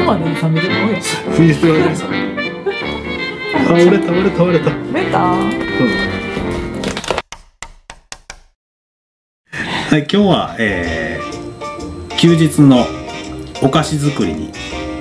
までに冷めてもいいや。 フリーズドライで冷める。あ、折れた。 メタ。 はい、今日は、休日のお菓子作りに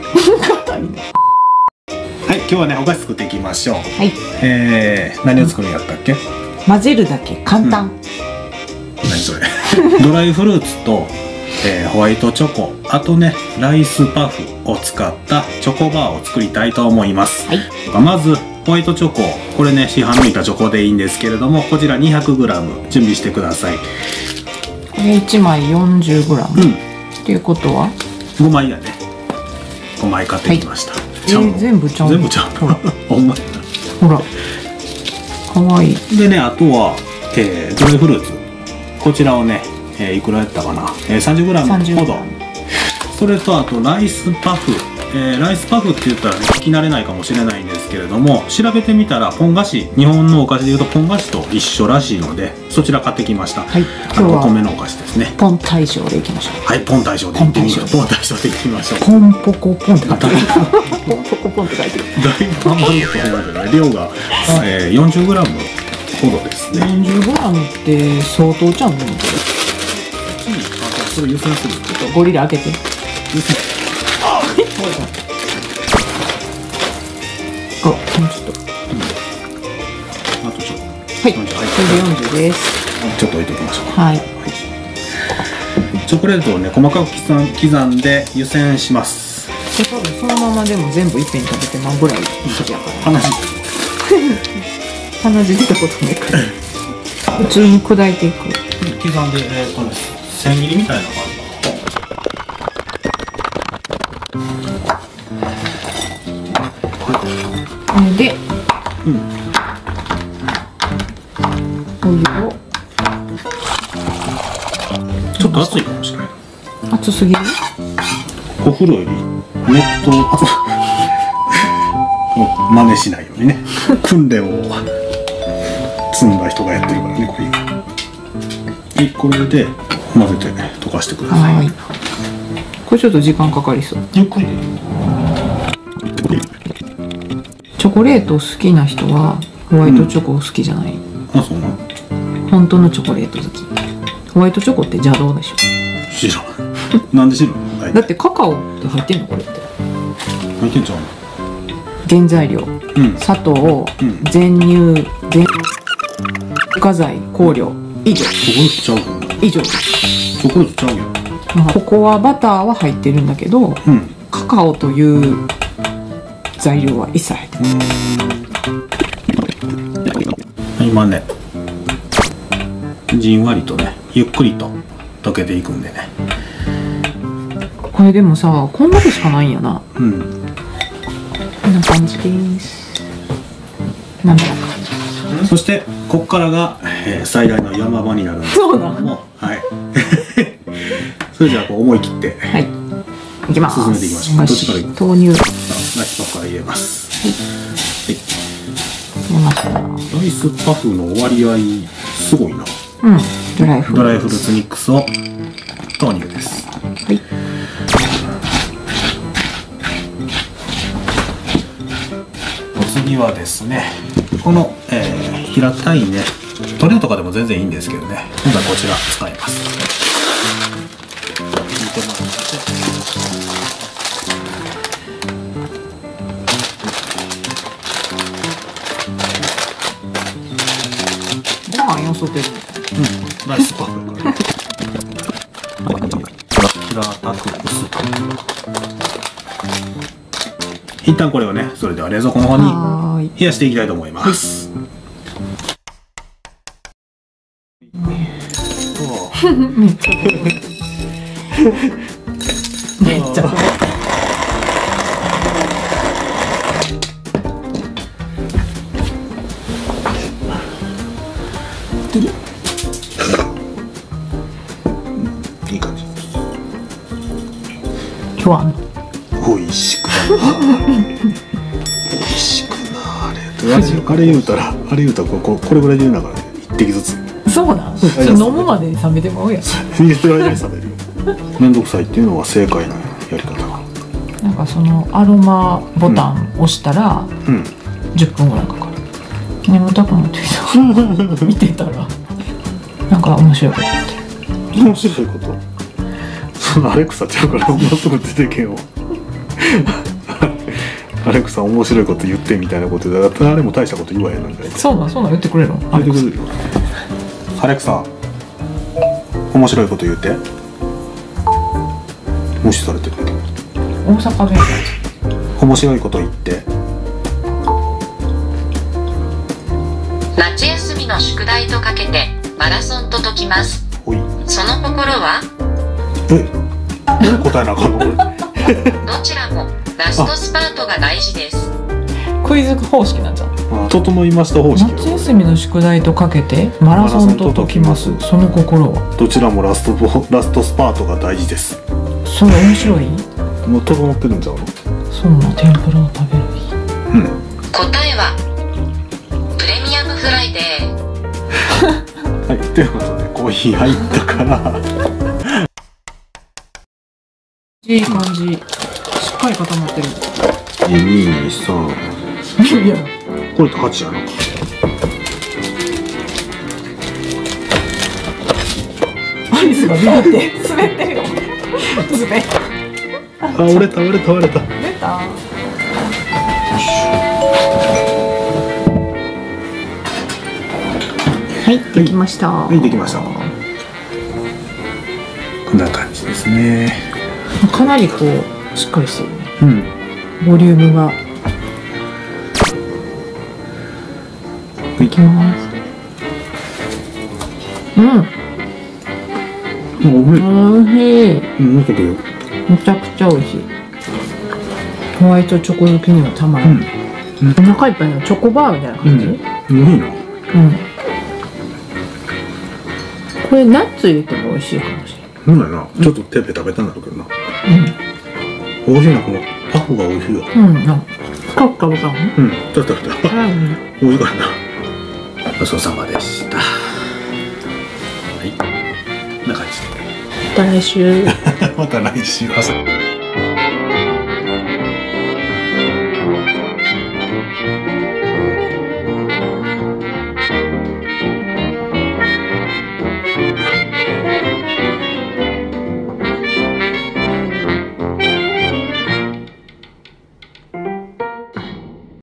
はい、今日はねお菓子作っていきましょう。 はい。 何を作るんやったっけ？ 混ぜるだけ簡単。 何それ？ドライフルーツと、ホワイトチョコ、あとねライスパフを使ったチョコバーを作りたいと思います。 はい。 まずホワイトチョコ、これね市販抜いたチョコでいいんですけれども、こちら 200g 準備してください。 これ1枚 40g。っていうことは 5枚やね。5枚買ってきました。 全部ちゃう。 全部ちゃう。ほんまやな。 ほら、かわいい。 でね、あとは、ドライフルーツ、こちらをね、いくらやったかな、30g ほど。それとあとライスパフ、ライスパフって言ったらね聞き慣れないかもしれないんですけれども、調べてみたらポン菓子、日本のお菓子でいうとポン菓子と一緒らしいので、そちら買ってきました。はい、今日はお米のお菓子ですね。 ポン大賞でいきましょう。 はい、ポン大賞でいってみましょう。ポン大賞でいきましょう。 ポンポコポンって書いてある。ポンポコポンって書いてる。 だいぶ余ると思うけどね、量が、40g ほどですね。 40g って相当ちゃうねんけど。 それ優先する。 ちょっとゴリラ開けて。優先。あ、もうちょっと。 あとちょっと。 はい。これで40です。 ちょっと置いておきましょう。 はい。 チョコレートをね細かく刻んで湯煎します。 多分そのままでも全部いっぺんに食べてまうぐらい好きやから。鼻血出たことないから。普通に砕いていく。 刻んで千切りみたいな感じ。 で、お湯をちょっと熱いかもしれない。 熱すぎる？ お風呂より熱湯真似しないようにね訓練を積んだ人がやってるからね、これ。これで混ぜてね溶かしてください。 はい。これちょっと時間かかりそう。 ゆっくりで。 チョコレート好きな人はホワイトチョコ好きじゃない。 あ、そうなの？ 本当のチョコレート好き。ホワイトチョコって邪道でしょ。 知らん。なんで知るの？ だってカカオって入ってんのこれって。 入ってんちゃうの？ 原材料、砂糖、全乳、化剤、香料、以上。 チョコレートちゃうの？ 以上。 チョコレートちゃうよ。 ココアバターは入ってるんだけど、カカオという材料は一切入ってない。 今ねじんわりとねゆっくりと溶けていくんでね。 これでもさ、こんだけしかないんやな。こんな感じです。滑らか。 そしてここからが、最大の山場になるんですけども、はい。それじゃあこう思い切って、 はい、いきます。 進めていきましょう。どっちからいく？ 豆乳。 ライスパフから入れます。 入れました。 ライスパフの割合すごいな。 ドライフルーツミックスを豆乳です。はい。お次はですね、この、平たいねトレーとかでも全然いいんですけどね、今回こちら使います。 ご飯よそってる。 ライスパフから平たく薄く。一旦これをね、それでは冷蔵庫の方に冷やしていきたいと思います。 めっちゃめっちゃいい感じ。 今日は美味しくな美味しくなあれ言うたらこれぐらいで言うながらね、一滴ずつ。 そうなん。飲むまでに冷めてまうやん。 冷えてる間に冷めるよ。めんどくさいっていうのは正解なやり方が。 なんかそのアロマボタン押したら10分ぐらいかかる。眠たくなってきた。見てたらなんか面白いこと言ってる。 面白いこと？そのアレクサちゃうからもうすぐ出てけよ。アレクサ面白いこと言ってみたいなことで、あれも大したこと言わへんなんかい。 そうなん言ってくれるの？ 言ってくれるよ。アレクサ面白いこと言って。無視されてる。 大阪弁。 面白いこと言って。 夏休みの宿題とかけてマラソンと解きます。 おい。 その心は？ 答えなあかんのこれ。 どちらもラストスパートが大事です。 クイズ方式なんじゃん。 整いました方式。 夏休みの宿題とかけてマラソンと解きます。その心は？どちらもラストスパートが大事です。 それ面白い？ もう整ってるんちゃうの？ そんな天ぷらを食べる日。 答えはプレミアムフライデー。 はい、ということでコーヒー入ったから。 いい感じ。しっかり固まってる。 2、3。 いや、 これと8やな。 アリスがビビって滑ってるよ。滑。 折れた。 出た。はい、できました。 はい、できました。こんな感じですね。 かなりこうしっかりしてるね。ボリュームが。いきます。おいしい。めちゃくちゃ美味しい。ホワイトチョコ好きにはたまらない。お腹いっぱいのチョコバーみたいな感じ。 いいな。 これナッツ入れても美味しいかもしれない。 そうだな。ちょっと手で食べたんだけどな。美味しいな、このパフが美味しいよ。 深く食べたの？ ちょっと食べた。美味しいからな。ごちそうさまでした。はい。こんな感じで。 また来週。 また来週。